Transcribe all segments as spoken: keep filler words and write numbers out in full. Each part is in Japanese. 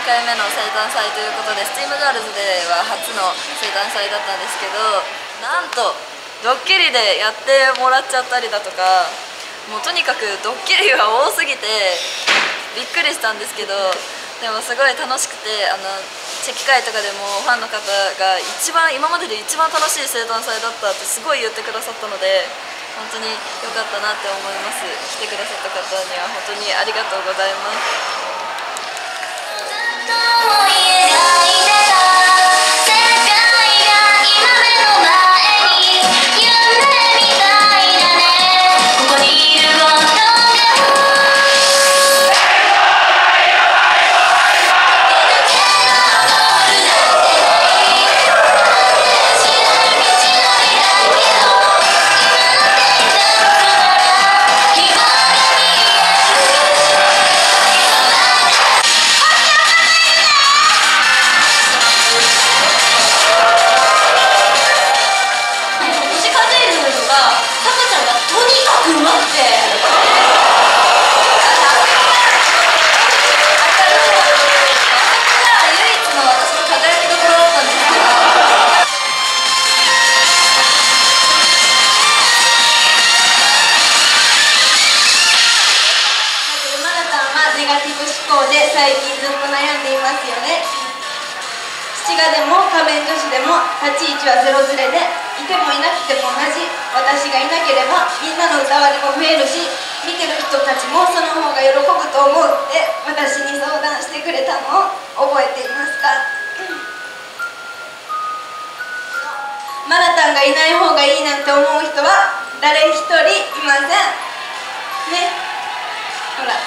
かいめの生誕祭ということで、スチームガールズでは初の生誕祭だったんですけど、なんとドッキリでやってもらっちゃったりだとか、もうとにかくドッキリが多すぎてびっくりしたんですけど、でもすごい楽しくて、あのチェキ会とかでもファンの方が一番今までで一番楽しい生誕祭だったってすごい言ってくださったので、本当に良かったなって思います。来てくださった方には本当にありがとうございます。 最近ずっと悩んでいますよね。七賀でも仮面女子でも立ち位置はゼロずれで、いてもいなくても同じ。私がいなければみんなの歌割りも増えるし、見てる人たちもその方が喜ぶと思うって私に相談してくれたのを覚えていますか？マナタンがいない方がいいなんて思う人は誰一人いませんね。ほら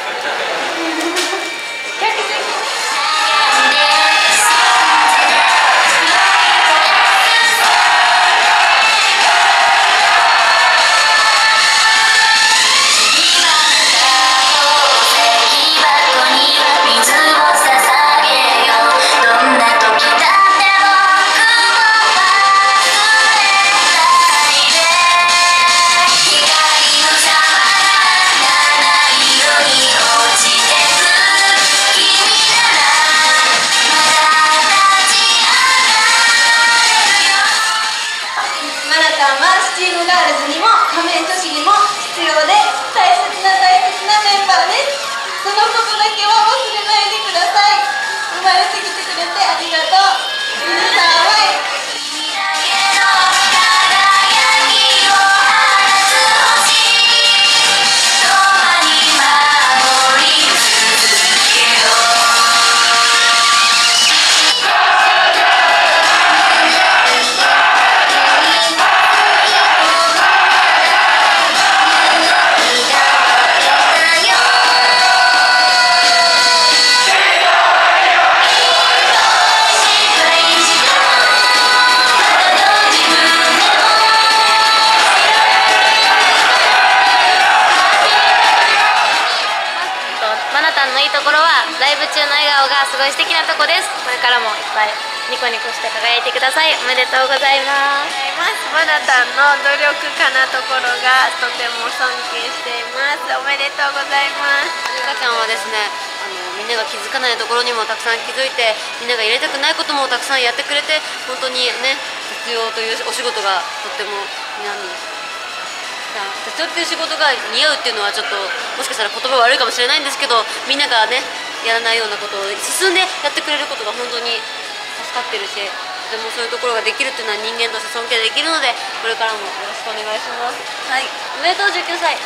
ライブ中の笑顔がすごい素敵なとこです。これからもいっぱいニコニコして輝いてください。おめでとうございます。 マナタンの努力家なところがとても尊敬しています。おめでとうございます。 ゆかちゃんはですね、あのみんなが気づかないところにもたくさん気づいて、みんながやりたくないこともたくさんやってくれて、本当にね、必要というお仕事がとっても皆に手伝っていう仕事が似合うっていうのはちょっともしかしたら言葉悪いかもしれないんですけど、みんながねやらないようなことを進んでやってくれることが本当に助かってるし、とてもそういうところができるっていうのは人間として尊敬できるので、これからもよろしくお願いします。はい、おめでとうじゅうきゅうさい。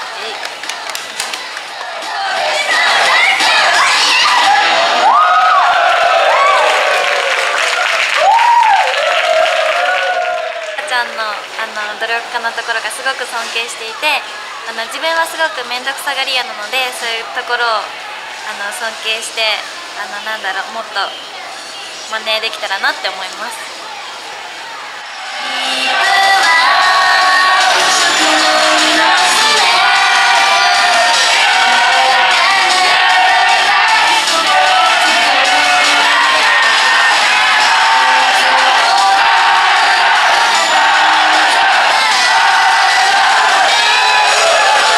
ちゃんのあの努力家のところがすごく尊敬していて、あの自分はすごく面倒くさがり屋なので、そういうところをあの尊敬して、あのなんだろう、もっと真似できたらなって思います。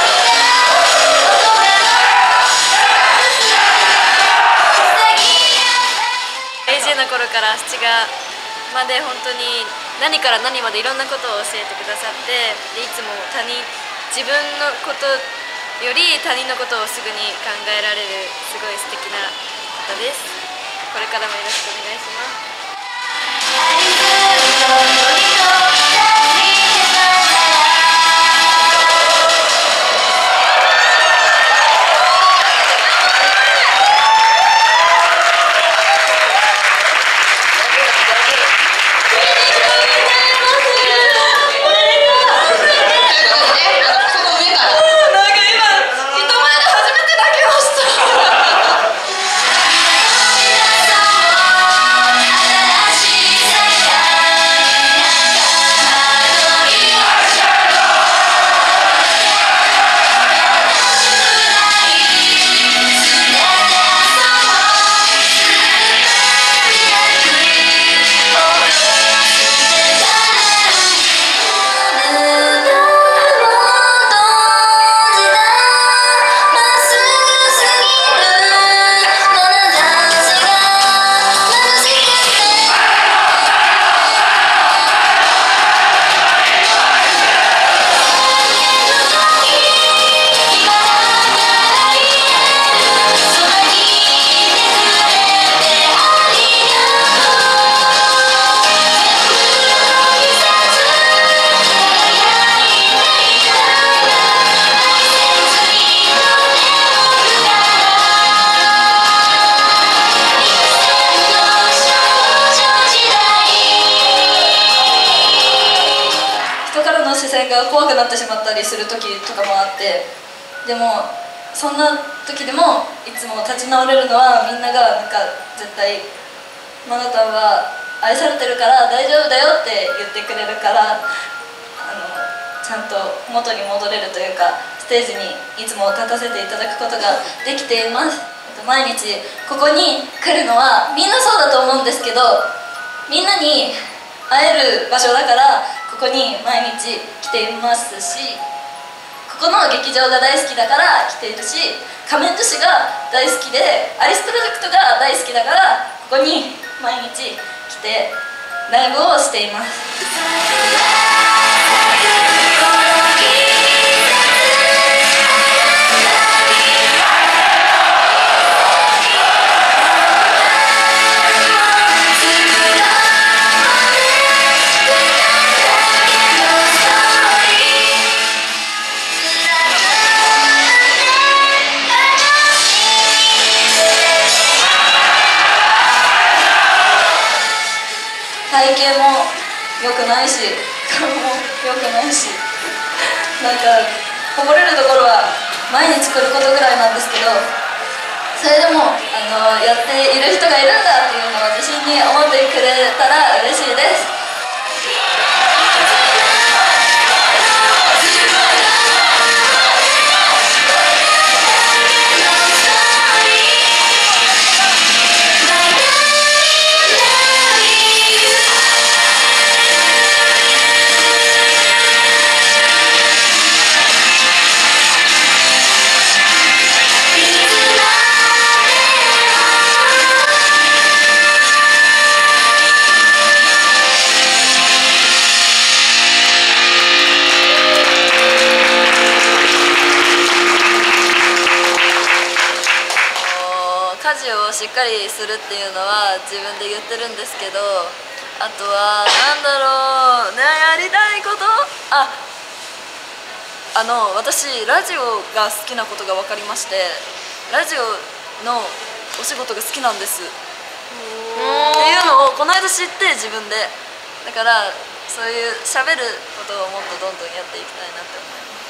「 からしちがまで本当に何から何までいろんなことを教えてくださって、でいつも他人自分のことより他人のことをすぐに考えられるすごい素敵な方です。これからもよろしくお願いします。 が怖くなってしまったりする時とかもあって、でもそんな時でもいつも立ち直れるのはみんながなんか絶対「マナタンは愛されてるから大丈夫だよ」って言ってくれるから、あのちゃんと元に戻れるというか、ステージにいつも立たせていただくことができています。毎日ここに来るのはみんなそうだと思うんですけど、みんなに会える場所だからここに毎日来ていますし、ここの劇場が大好きだから来ているし、仮面女子が大好きでアリスプロジェクトが大好きだからここに毎日来てライブをしています。体型も良くないし、顔も良くないし、なんかこぼれるところは毎日来ることぐらいなんですけど、それでもあのやっている人がいるんだっていうのを自信に思ってくれたら嬉しいです。家事をしっかりするっていうのは自分で言ってるんですけど、あとはなんだろうね、やりたいこと、ああの私ラジオが好きなことが分かりまして、ラジオのお仕事が好きなんですっていうのをこの間知って、自分でだからそういう喋ることをもっとどんどんやっていきたいなって思います。